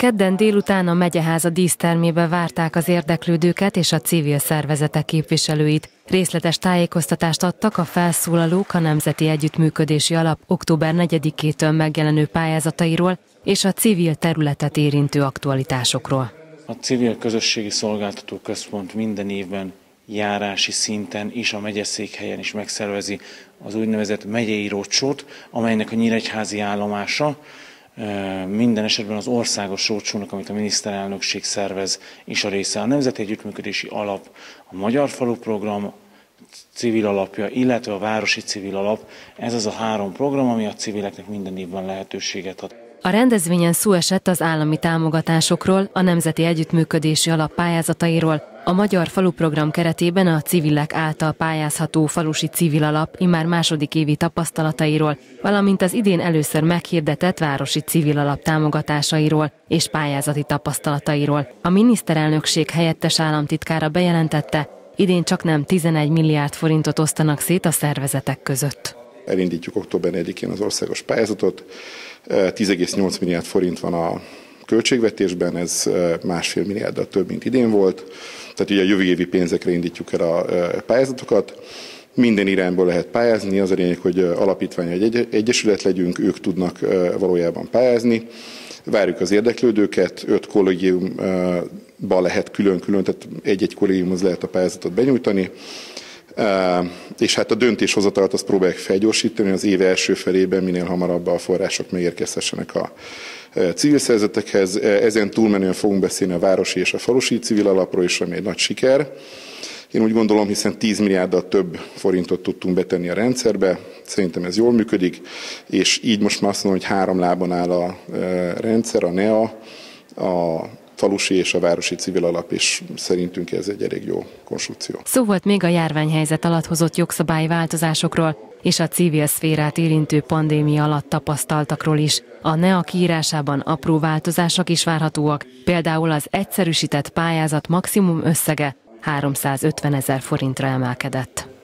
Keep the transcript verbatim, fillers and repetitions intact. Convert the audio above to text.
Kedden délután a megyeháza dísztermébe várták az érdeklődőket és a civil szervezetek képviselőit. Részletes tájékoztatást adtak a felszólalók a Nemzeti Együttműködési Alap október negyedikétől megjelenő pályázatairól és a civil területet érintő aktualitásokról. A Civil Közösségi Szolgáltató Központ minden évben járási szinten és a megyeszékhelyen is megszervezi az úgynevezett megyei roadshow-t, amelynek a nyíregyházi állomása minden esetben az országos roadshow-nak, amit a miniszterelnökség szervez, is a része. A Nemzeti Együttműködési Alap, a Magyar Falu Program civil alapja, illetve a Városi Civil Alap, ez az a három program, ami a civileknek minden évben lehetőséget ad. A rendezvényen szó esett az állami támogatásokról, a Nemzeti Együttműködési Alap pályázatairól, a Magyar Falu Program keretében a civilek által pályázható falusi civil alap immár második évi tapasztalatairól, valamint az idén először meghirdetett városi civil alap támogatásairól és pályázati tapasztalatairól. A miniszterelnökség helyettes államtitkára bejelentette, idén csaknem tizenegy milliárd forintot osztanak szét a szervezetek között. Elindítjuk október negyedikén az országos pályázatot, tíz egész nyolc milliárd forint van a költségvetésben, ez másfél milliárddal több, mint idén volt. Tehát ugye a jövő évi pénzekre indítjuk el a pályázatokat. Minden irányból lehet pályázni, az a lényeg, hogy alapítvány egy egyesület legyünk, ők tudnak valójában pályázni. Várjuk az érdeklődőket, öt kollégiumban lehet külön-külön, tehát egy-egy kollégiumhoz lehet a pályázatot benyújtani. És hát a döntéshozatalt azt próbáljuk felgyorsítani, az év első felében minél hamarabb a források megérkezhessenek a civil szervezetekhez. Ezen túlmenően fogunk beszélni a városi és a falusi civil alapról is, ami egy nagy siker. Én úgy gondolom, hiszen tíz milliárddal több forintot tudtunk betenni a rendszerbe, szerintem ez jól működik, és így most már azt mondom, hogy három lábon áll a rendszer, a NEA, a falusi és a városi civil alap, és szerintünk ez egy elég jó konstrukció. Szó volt még a járványhelyzet alatt hozott jogszabályi változásokról, és a civil szférát érintő pandémia alatt tapasztaltakról is. A NEA kiírásában apró változások is várhatóak, például az egyszerűsített pályázat maximum összege háromszázötven ezer forintra emelkedett.